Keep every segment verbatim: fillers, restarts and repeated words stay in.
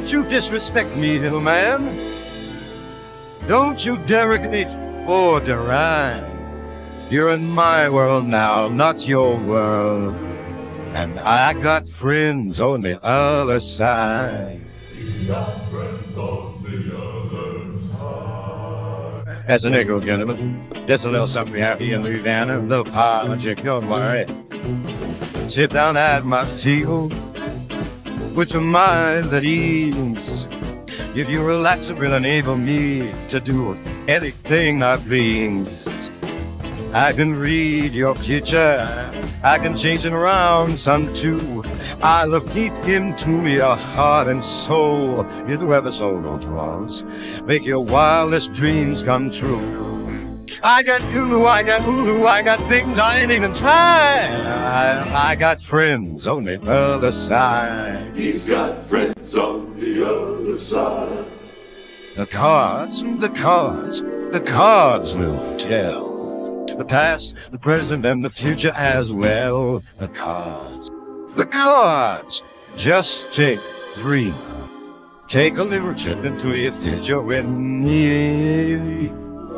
Don't you disrespect me, little man. Don't you derogate or deride. You're in my world now, not your world. And I got friends on the other side. He's got friends on the other side. As a Negro gentleman, just a little something happy in Louisiana, a little politics, don't worry. Sit down at my table, put your mind at ease. If you relax, it will enable me to do anything I please. I can read your future, I can change it around some too. I look deep into your heart and soul. You do have a soul, don't you, Wallace? Make your wildest dreams come true. I got Hulu, I got Hulu, I got things I ain't even tried. I, I got friends on the other side. He's got friends on the other side. The cards, the cards, the cards will tell. The past, the present, and the future as well. The cards, the cards. Just take three. Take a little trip into your future with me.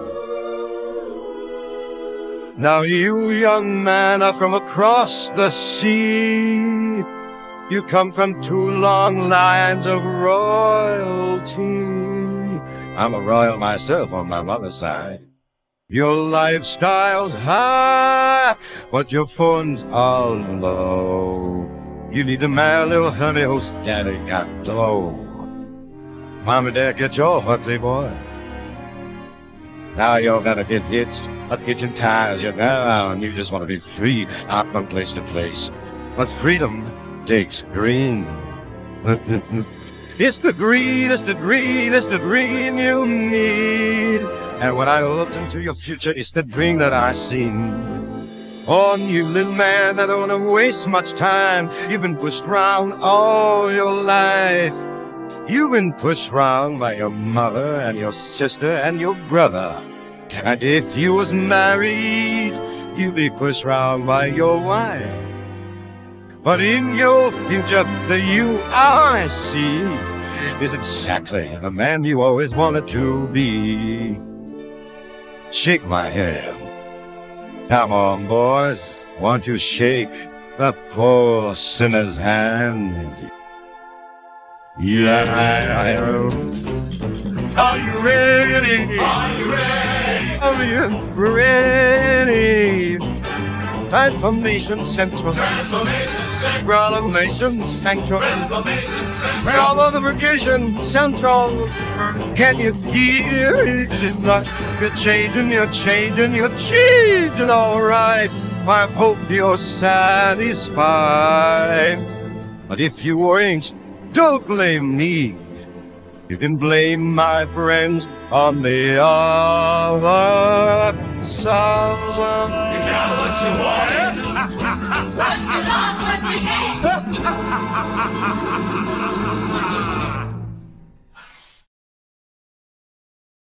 Now you, young man, are from across the sea. You come from two long lines of royalty. I'm a royal myself on my mother's side. Your lifestyle's high, but your funds are low. You need to marry a little honey whose daddy got low. Mom and Dad, get your ugly boy. Now you're gonna get hitched, up hitching tires, you know, and you just want to be free out from place to place. But freedom takes green. It's the green, it's the green, it's the green you need. And when I looked into your future, it's the dream that I seen. On you, little man, I don't want to waste much time. You've been pushed around all your life. You've been pushed around by your mother and your sister and your brother. And if you was married, you'd be pushed around by your wife. But in your future, the you I see is exactly the man you always wanted to be. Shake my hand. Come on, boys. Won't you shake the poor sinner's hand? Yeah. Are you ready? Are you ready? Are you ready? Transformation Central. Transformation Central. Transformation Central. Transformation Central. Transformation Central. Can you feel it? You're changing, you're changing, you're changing, all right. I hope you're satisfied. But if you ain't, don't blame me. You can blame my friends on the other side. You got what you wanted.